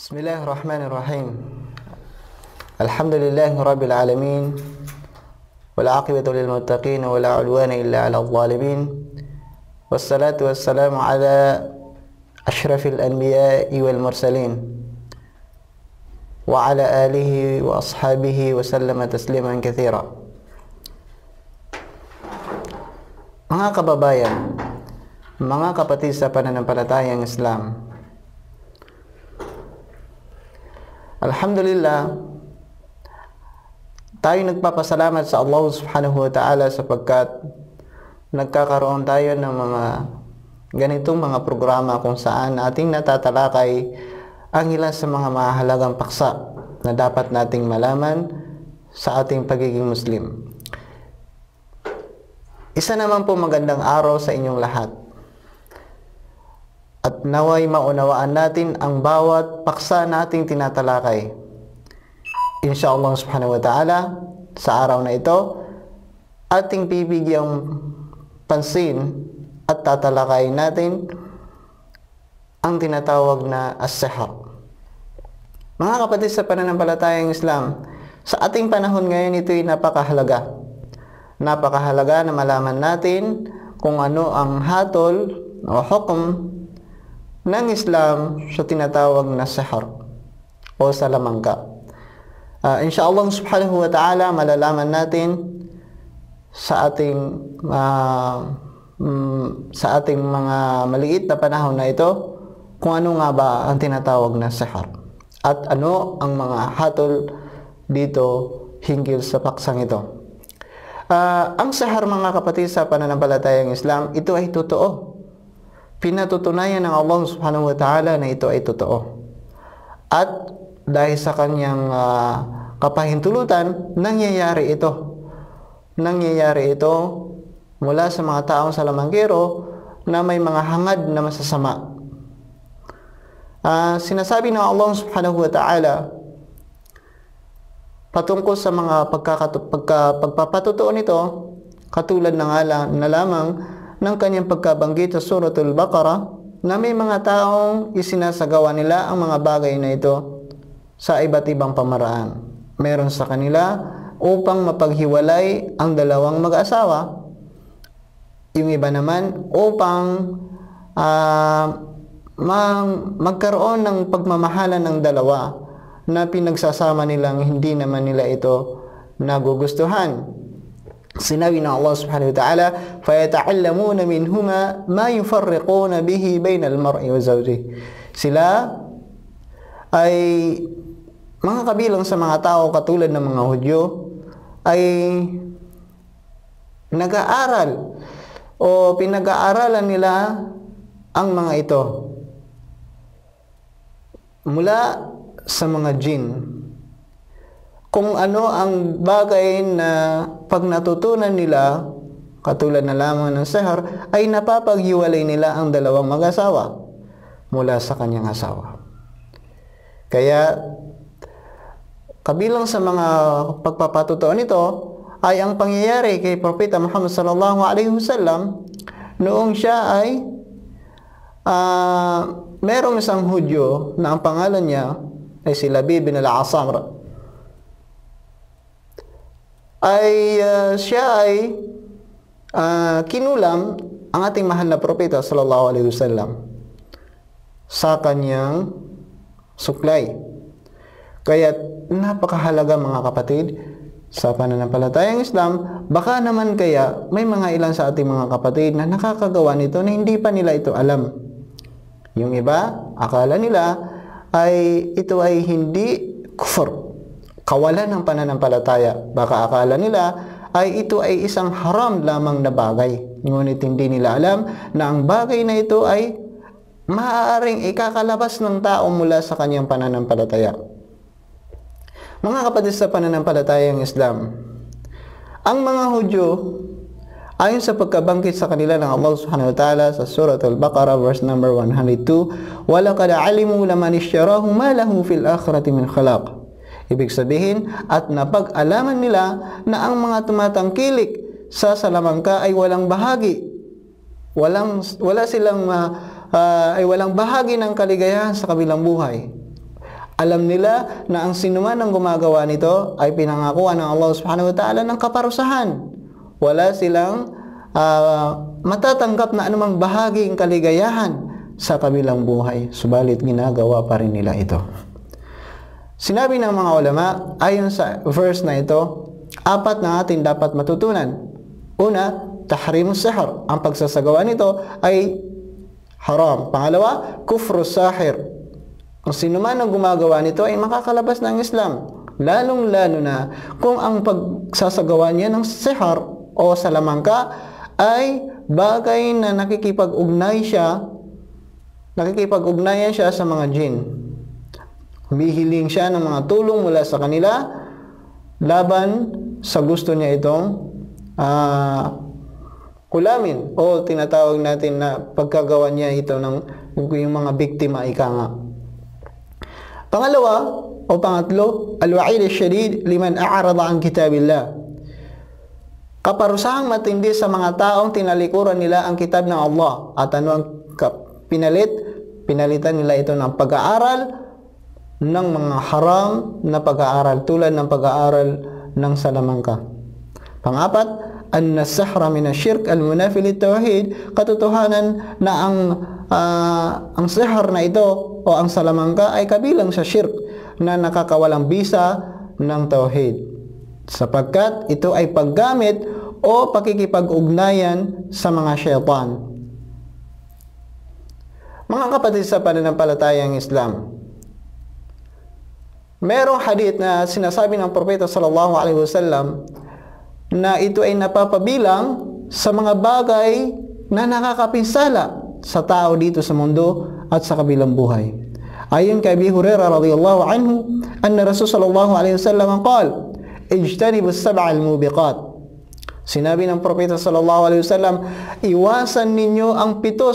Bismillahirrahmanirrahim. Alhamdulillahi rabbil alamin. Wal aqibatu lil muttaqin wa la udwana illa 'alal zalimin. Wassalatu wassalamu ala asyrafil anbiya'i wal mursalin wa ala alihi wa ashabihi wa sallama tasliman katsira. Mga kababayan, mga kapatid sa pananampalatayang Islam, alhamdulillah, tayo nagpapasalamat sa Allah subhanahu wa ta'ala sapagkat nagkakaroon tayo ng mga ganitong mga programa kung saan ating natatalakay ang ilan sa mga mahalagang paksa na dapat nating malaman sa ating pagiging Muslim. Isa naman po magandang araw sa inyong lahat. At naway maunawaan natin ang bawat paksa na ating tinatalakay. Insyaallah subhanahu wa ta'ala, sa araw na ito, ating bibigyang pansin at tatalakay natin ang tinatawag na as-sihr. Mga kapatid sa pananampalatayang Islam, sa ating panahon ngayon ito'y napakahalaga. Napakahalaga na malaman natin kung ano ang hatol o hukom ng Islam sa tinatawag na sihr o salamangka. Insyaallah subhanahu wa ta'ala, malalaman natin sa ating mga maliit na panahon na ito kung ano nga ba ang tinatawag na sihr at ano ang mga hatol dito hinggil sa paksang ito. Ang sihr, mga kapatid sa pananampalatayang Islam, ito ay totoo. Pinatutunayan ng Allah subhanahu wa ta'ala na ito ay totoo. At dahil sa kanyang kapahintulutan, nangyayari ito. Nangyayari ito mula sa mga taong salamanggero na may mga hangad na masasama. Sinasabi ng Allah subhanahu wa ta'ala patungkol sa mga pagpapatutuo nito, katulad na lamang ng kanyang pagkabanggit sa Suratul Baqarah na may mga taong isinasagawa nila ang mga bagay na ito sa iba't ibang pamaraan. Meron sa kanila upang mapaghiwalay ang dalawang mag-asawa. Yung iba naman upang magkaroon ng pagmamahalan ng dalawa na pinagsasama nilang hindi naman nila ito nagugustuhan. Sinabi ng Allah subhanahu wa ta'ala, فَيَتَعَلَّمُونَ مِنْهُمَا مَا يُفَرِّقُونَ بِهِ بَيْنَ الْمَرْءِ وَزَوْجِهِ. Sila ay mga kabilang sa mga tao katulad ng mga Hudyo ay nag-aaral o pinag-aaralan nila ang mga ito mula sa mga jinn, kung ano ang bagay na pag natutunan nila, katulad na lamang ng sihr, ay napapaghiwalay nila ang dalawang mag-asawa mula sa kanyang asawa. Kaya kabilang sa mga pagpapatutuo nito ay ang pangyayari kay Propeta Muhammad sallallahu alaihi wasallam noong siya ay merong isang Hudyo na ang pangalan niya ay si Labib bin al-Asam, siya ay kinulam ang ating mahal na Propeta sallallahu alaihi wasallam sa kanyang suklay. Kaya napakahalaga, mga kapatid sa pananampalatayang Islam, baka naman kaya may mga ilan sa ating mga kapatid na nakakagawa nito na hindi pa nila ito alam. Yung iba, akala nila ay ito ay hindi kufur, kawalan ng pananampalataya. Baka akala nila ay ito ay isang haram lamang na bagay. Ngunit hindi nila alam na ang bagay na ito ay maaaring ikakalabas ng tao mula sa kanyang pananampalataya. Mga kapatid sa pananampalatayang Islam, ang mga Hudyo, ayon sa pagkabanggit sa kanila ng Allah subhanahu wa ta'ala sa Suratul Baqarah verse number 102, وَلَقَدْ عَلِمُوا لَمَنِ اشْتَرَاهُ مَا لَهُ فِي الْآخِرَةِ مِنْ خَلَاقٍ. Ibig sabihin, at napag-alaman nila na ang mga tumatangkilik sa salamangka ay walang bahagi. Wala silang ay walang bahagi ng kaligayahan sa kabilang buhay. Alam nila na ang sinuman ang gumagawa nito ay pinangakuan ng Allah subhanahu wa ta'ala ng kaparusahan. Wala silang matatanggap na anumang bahaging kaligayahan sa kabilang buhay. Subalit ginagawa pa rin nila ito. Sinabi ng mga ulama, ayon sa verse na ito, 4 na atin dapat matutunan. Una, tahrimus sihr. Ang pagsasagawa nito ay haram. Pangalawa, kufrus sahir. Ang sinuman ang gumagawa nito ay makakalabas ng Islam. Lalong-lalo na kung ang pagsasagawa niya ng sihr o salamangka ay bagay na nakikipag-ugnayan siya sa mga jinn. Humihiling siya ng mga tulong mula sa kanila laban sa gusto niya itong kulamin o tinatawag natin na pagkagawa niya ito ng yung mga biktima ika nga. Pangalawa o pangatlo, al-wa'id ash-shadid liman a'rada an kitabillah. Kaparusahang matindi sa mga taong tinalikuran nila ang kitab ng Allah. At ano ang pinalitan nila ito ng pag-aaral ng mga haram na pag-aaral tulad ng pag-aaral ng salamangka. Pang-apat, anna as-sihra min ash-shirk al-munafi lit-tauhid. Katotohanan na ang sihr na ito o ang salamangka ay kabilang sa shirk na nakakawalang bisa ng tauhid, sapagkat ito ay paggamit o pakikipag-ugnayan sa mga syaitan. Mga kapatid sa pananampalatayang Islam, merong hadith na sinasabi ng Propeta sallallahu alaihi wasallam na ito ay napapabilang sa mga bagay na nakakapinsala sa tao dito sa mundo at sa kabilang buhay. Ayon kay Abi Hurairah radhiyallahu anhu, anna Rasul sallallahu alaihi wasallam qala, ijtanibu as-sab'a al-mubiqat. Sinabi ng Propeta sallallahu alaihi wasallam, iwasan ninyo ang 7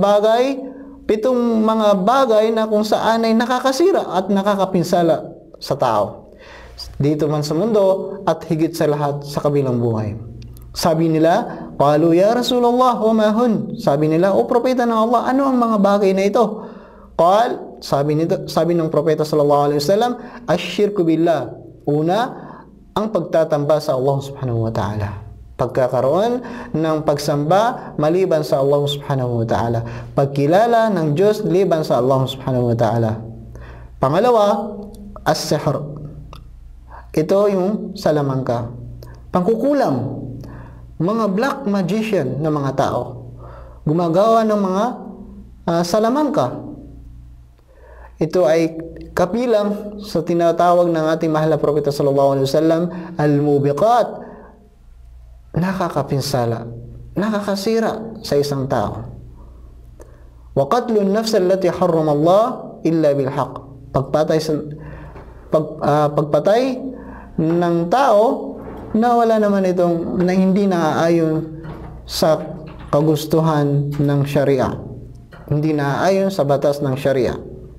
mga bagay na kung saan ay nakakasira at nakakapinsala sa tao dito man sa mundo at higit sa lahat sa kabilang buhay. Sabi nila, qalu ya Rasulullah wa ma hun? Sabi nila, o propeta ng Allah, ano ang mga bagay na ito? Sabi ng Propeta sallallahu alaihi wasallam, asyirku billah. Una, ang pagtatamba sa Allah subhanahu wa ta'ala. Pagkakaroon ng pagsamba maliban sa Allah subhanahu wa ta'ala. Pagkilala ng Diyos liban sa Allah subhanahu wa ta'ala. Pangalawa, as-sihr. Ito yung salamangka. Pangkukulam. Mga black magician na mga tao. Gumagawa ng mga salamangka. Ito ay kapilang sa tinatawag ng ating mahal na Propeta sallallahu alaihi wasallam, al-mubiqat. Nakakapinsala, nakakasira sa isang tao. Wa qatlun nafs allati harrama Allah illa bil haqq. Pagpatay ng tao na wala naman itong na hindi naaayon sa kagustuhan ng Sharia. Hindi naaayon sa batas ng Sharia.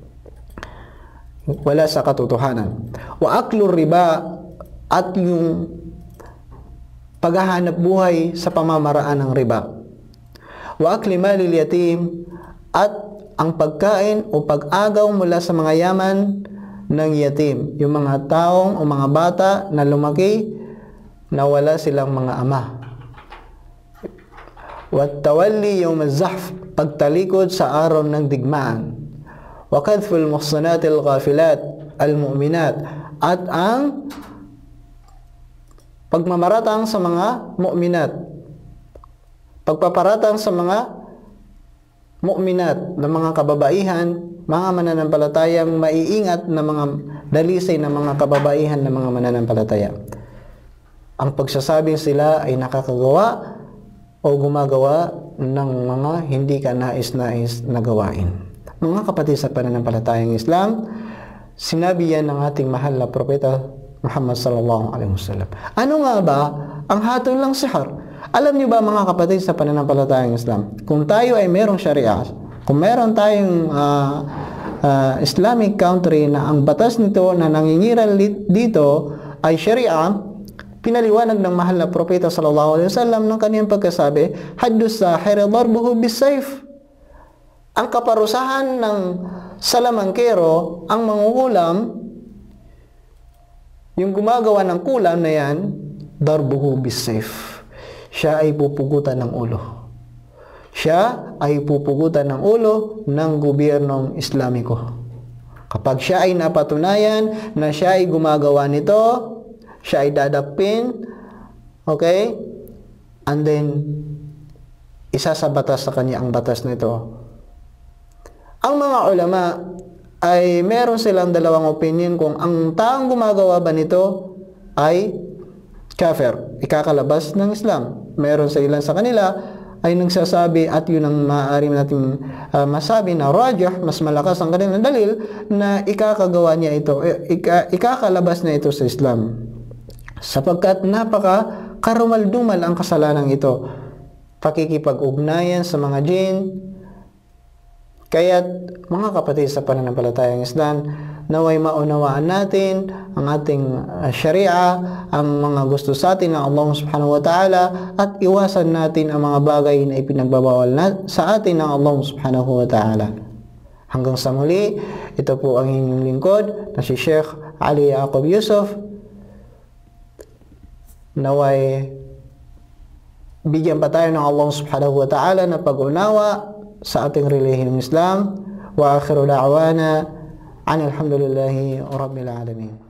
Wala sa katotohanan. Wa aklur riba, at yung paghahanap buhay sa pamamaraan ng riba. Wa akli malil yatim, at ang pagkain o pag-agaw mula sa mga yaman ng yatim, yung mga taong o mga bata na lumaki na wala silang mga ama. Wa tawalli yawm az-zahf, pagtalikod sa araw ng digmaan. Wa kadhful muhsanatil ghafilat al-mu'minat, at ang pagmamaratang sa mga mu'minat, pagpaparatang sa mga mu'minat na mga kababaihan, mga mananampalatayang maiingat na mga dalisay na mga kababaihan na mga mananampalataya. Ang pagsasabing sila ay nakakagawa o gumagawa ng mga hindi ka nais-nais na gawain. Mga kapatid sa pananampalatayang Islam, sinabi yan ng ating mahal na Propeta Muhammad sallallahu alaihi wasallam. Ano nga ba ang hatol ng sihr? Alam niyo ba mga kapatid sa pananampalatayang Islam, kung tayo ay merong Sharia, kung meron tayong Islamic country na ang batas nito na nangingiral dito ay Sharia, pinaliwanag ng mahal na Propeta sallallahu alaihi wasallam ng kaniyang pagkasabi, haddus sahir darbuhu bisayf. Ang kaparusahan ng sa lamangkero, ang mangungulam, yung gumagawa ng kulam na yan, darbuhu bisayf. Siya ay pupugutan ng ulo. Siya ay pupugutan ng ulo ng gobyernong Islamiko. Kapag siya ay napatunayan na siya ay gumagawa nito, siya ay dadakpin, okay? And then, isa sa batas sa kanya ang batas nito. Ang mga ulama ay meron silang dalawang opinion kung ang taong gumagawa ba nito ay kafir, ikakalabas ng Islam. Meron sa ilan sa kanila ay nagsasabi, at yun ang maaari natin masabi na rajih, mas malakas ang kanilang dalil, na ikakagawa niya ito, ikakalabas na ito sa Islam. Sapagkat napaka karumal-dumal ang kasalanan ito. Pakikipag-ugnayan sa mga jinn. Kaya't mga kapatid sa pananampalatayang Islam, naway maunawaan natin ang ating sharia, ang mga gusto sa atin ng Allah subhanahu wa ta'ala, at iwasan natin ang mga bagay na ipinagbabawal sa atin ng Allah subhanahu wa ta'ala. Hanggang sa muli, ito po ang inyong lingkod na si Sheikh Ali Yaqub Yusuf. Naway bigyan pa tayo ng Allah subhanahu wa ta'ala na pag-unawa sa ating relihiyong Islam. Wa akhiru da'wana anil hamdulillahi rabbil alamin.